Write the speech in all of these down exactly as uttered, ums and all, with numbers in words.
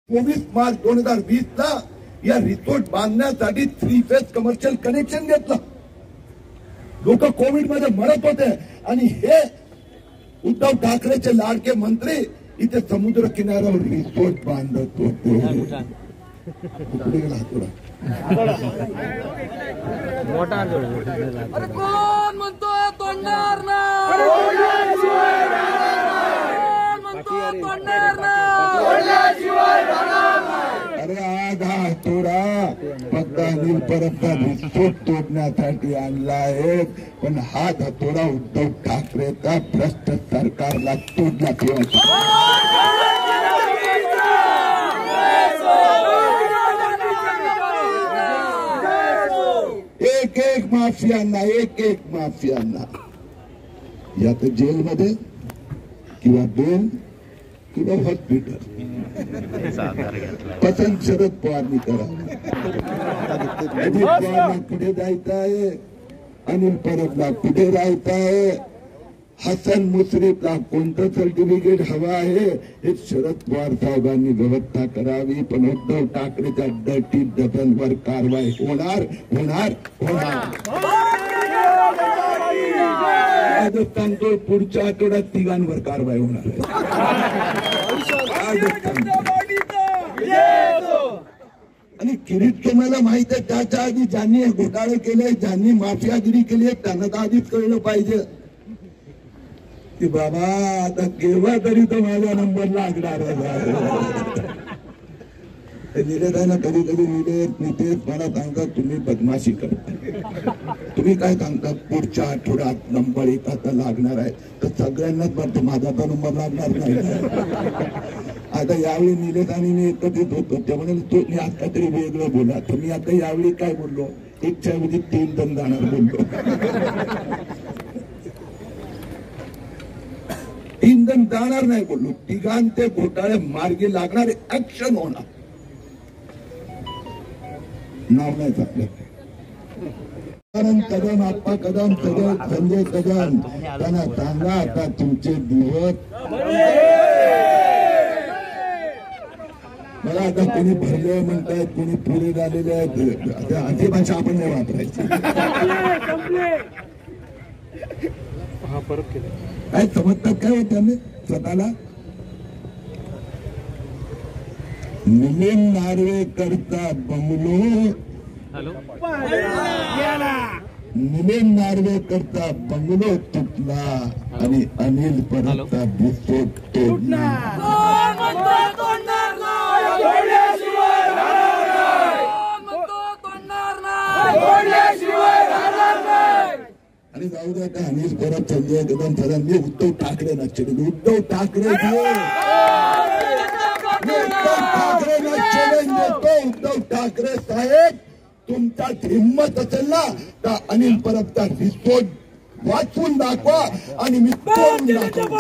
चोवीस मार्च दोन हजार वीस ला या रिसोर्ट बांधण्यासाठी थ्री फेज कमर्शियल कनेक्शन घेतलं. लोक कोविड मध्ये मरत होते आणि हे उद्धव ठाकरेचे लाडके मंत्री इथे समुद्र किनाऱ्यावर रिसोर्ट बांधत होते. कुठे गेला हातोडा? अरे कोण म्हणतोय तोडणार ना? अरे आज हा हातोडा फक्त अनिल परबचा रिसोर्ट तोडण्यासाठी आणला आहे, पण हा हातोडा उद्धव ठाकरेचा भ्रष्ट सरकारला तोडला ठेवायचा. एक एक माफियांना एक एक माफियांना या तर जेलमध्ये किंवा बेल किंवा हॉस्पिटल पसंत शरद पवारनी करा. अजित पवारला कुठे जायचं आहे, अनिल परबला कुठे राहायचं आहे, हसन मुश्रीफला कोणतं सर्टिफिकेट हवं आहे हे शरद पवार साहेबांनी व्यवस्था करावी. पण उद्धव ठाकरेच्या डर्टी डबलवर कारवाई होणार होणार होणार. आजच सांगतो पुढच्या आठवड्यात तिघांवर कारवाई होणार आहे. आजच सांगतो. आणि किरीट तुम्हाला माहित आहे, त्याच्या आधी ज्यांनी घोटाळे केले, ज्यांनी माफियागिरी केली त्यांना तर आधीच कळलं पाहिजे की बाबा आता केव्हा तरी तो माझा नंबर लागणार. निलेश आहे ना, कधी कधी निलेश नितेश मला सांगतात तुम्ही बदमाशी करता. तुम्ही काय सांगता पुढच्या आठवड्यात नंबर एक आता लागणार आहे, तर सगळ्यांनाच वाटतं माझा तर नंबर लागणार नाही. आता यावेळी निलेश आणि मी एकत्रित होतो त्यामुळे तो मी आता तरी वेगळं बोला, तर मी आता यावेळी काय बोललो, एकच्या ऐवजी तीन जण जाणार बोललो. तीन जण जाणार नाही बोललो, तिघांचे घोटाळे मार्गी लागणारे ऍक्शन होणार. नाव नाही सांगलं कदम आप्पा कदम कदम संजय कदम त्यांना सांगा आता तुमचे दिवस. मला आता कोणी भरले म्हणतायत, कोणी पुरे झालेले आहेत, अशी भाषा आपण नाही वापरायची. काय समजतात काय होत त्यांनी स्वतःला? मिलिंद नार्वेकरचा बंगलो, मिलिंद नार्वेकरचा बंगलो तुटला आणि अनिल परबचा रिसोर्ट तोडला. आणि जाऊ द्या का अनिल परब संजय कदम सरांनी उद्धव ठाकरे नक्षले उद्धव ठाकरे उद्धव ठाकरे चॅलेंज देतो. उद्धव ठाकरे साहेब तुमच्यात हिंमत असेल ना तर अनिल परबचा रिसोर्ट वाचून दाखवा आणि मी तोडून दाखवा.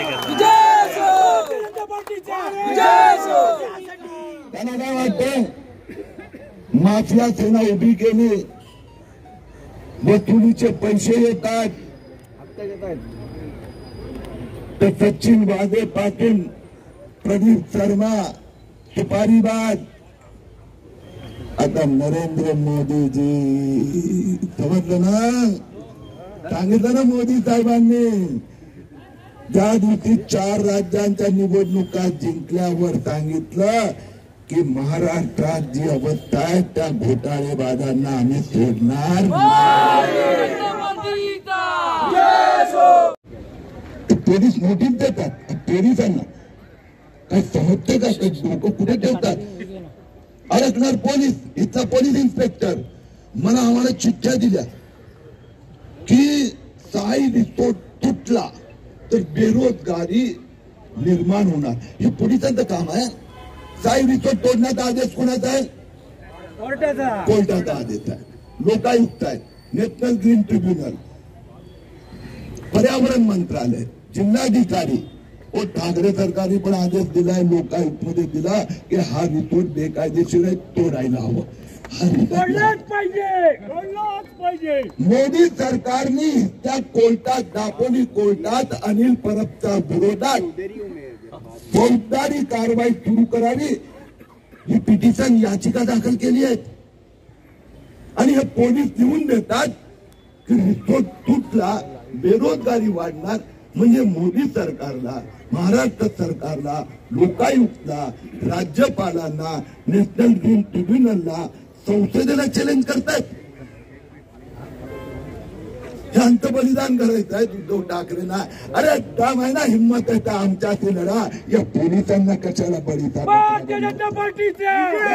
त्यांना काय वाटतं माफिया सेना उभी केली, वसुलीचे पैसे येतात, तर सचिन वाघे पाटील, प्रदीप शर्मा, सुपारीबाज, आता नरेंद्र मोदीजी. समजलं ना? सांगितलं ना मोदी साहेबांनी ज्या दिवशी चार राज्यांच्या निवडणुका जिंकल्यावर सांगितलं की महाराष्ट्रात जी अवस्था आहे त्या घोटाळेबाजांना आम्ही सोडणार पोलीस नोटीस देतात. पोलिसांना काय समजते का? लोक कुठे ठेवतात? अडकणार पोलीस. इथला पोलीस इन्स्पेक्टर मला आम्हाला चिठ्ठ्या दिल्या की साई रिसोर्ट तुटला तर बेरोजगारी निर्माण होणार. हे पोलिसांचं काम आहे. साई रिसोर्ट तोडण्याचा आदेश कोणाचा आहे? कोर्टाचा. कोर्टाचा आदेश आहे. लोकायुक्त आहे, नॅशनल ग्रीन ट्रिब्युनल, पर्यावरण मंत्रालय, जिल्हाधिकारी व ठाकरे सरकारने पण आदेश दिलाय, लोकायुक्त मध्ये दिला की हा रिसोर्ट बेकायदेशीर आहे, तोडायला हवं. मोदी सरकारने त्या कोर्टात दापोली कोर्टात अनिल परबच्या विरोधात फौजदारी कारवाई सुरू करावी. ही पिटिशन याचिका दाखल केली आहे आणि हे पोलीस लिहून देतात की रिसोर्ट तुटला, बेरोजगारी वाढणार, म्हणजे मोदी सरकारला, महाराष्ट्र सरकारला, लोकायुक्तला, राज्यपालांना, नॅशनल ग्रीन ट्रिब्युनलला, संसदेला चॅलेंज करतात. हे अंतबलिदान करायचं आहे उद्धव ठाकरेंना. अरे दम आहे ना, हिंमत आहे तर आमच्याशी लढा, या पोलिसांना कशाला बळी जनता पार्टीचे.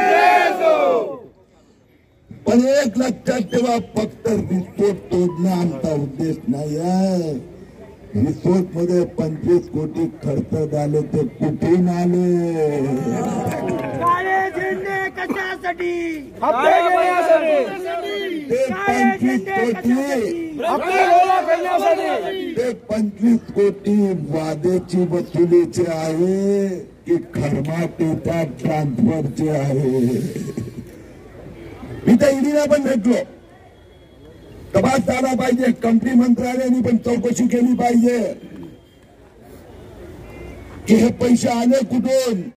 पण एक लक्षात ठेवा, फक्त रिसोर्ट तोडणं आमचा उद्देश नाही आहे. रिसोर्ट मध्ये पंचवीस कोटी खर्च झाले ते कुठून आले? काळे झेंडे कशासाठी? ते पंचवीस कोटी ते पंचवीस कोटी वादेची वसुलीचे आहे की खरमाटीच्या ट्रान्सफरचे आहे? मी त्या ईडीला पण भेटलो. तपास झाला पाहिजे, कंपनी मंत्रालयाने पण चौकशी केली पाहिजे की हे पैसे आले कुठून.